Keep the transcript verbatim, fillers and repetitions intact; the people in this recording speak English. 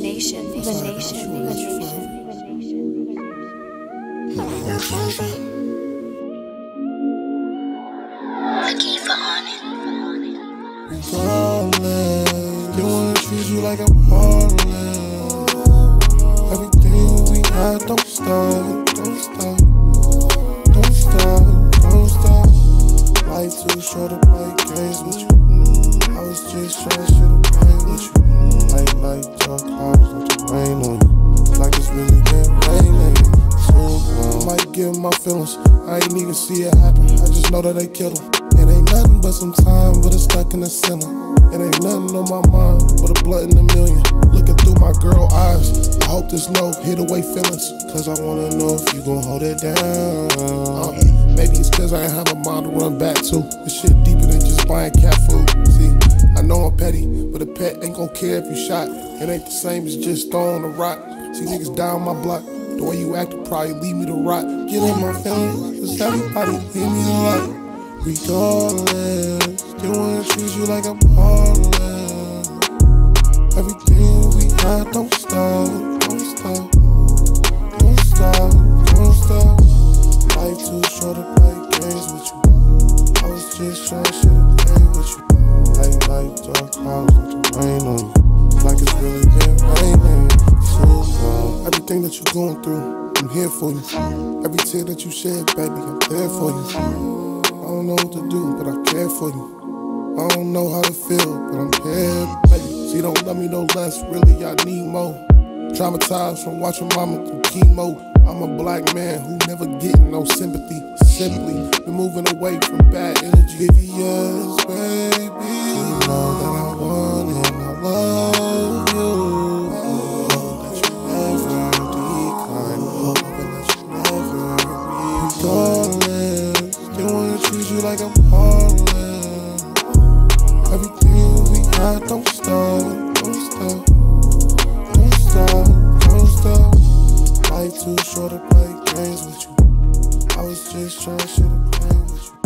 nation, the nation, the nation. I keep for on it. Darling, they wanna treat you like I'm Harlan. Everything we had, don't stop, don't stop, don't stop, don't stop. Life too short to play games with you. I was just trying to shit a pain with you. Late night dark clouds, let the rain on you. Like it's really been raining. Soon I might give my feelings. I ain't even see it happen. I just know that they killed him. It ain't nothing but some time, but it's stuck in the center. It ain't nothing on my mind, but a blood in a million. Looking through my girl eyes, I hope there's no hid away feelings. Cause I wanna know if you gon' hold it down. uh, Maybe it's cause I ain't have a mind to run back to. This shit deeper than just buying cat food. See, I know I'm petty, but a pet ain't gon' care if you shot. It ain't the same as just throwing a rock. See niggas down my block, the way you act will probably leave me to rot. Get in my feelings, cause everybody leave me a lot. Regardless, they wanna treat you like I'm Harlan. Everything we had, don't stop, don't stop, don't stop, don't stop. Life too short to play games with you. I was just trying to shit a pain with you. Late night dark clouds, let the rain on you. Like it's really been raining. So uh, everything that you're going through, I'm here for you. Every tear that you shed, baby, I'm there for you. I don't know what to do, but I care for you. I don't know how to feel, but I'm here, baby. See, don't love me no less, really, I need more. Traumatized from watching mama through chemo. I'm a black man who never getting no sympathy. Simply been moving away from bad energy. Yes, baby, you know that I want it, and I love you. Hope that you never decline, hoping that you never leave. Darling, they wanna treat you like I'm Harlan. Everything we had, don't stop, don't stop, don't stop, don't stop. Life too short to play games with you. I was just trying to shit a pain with you.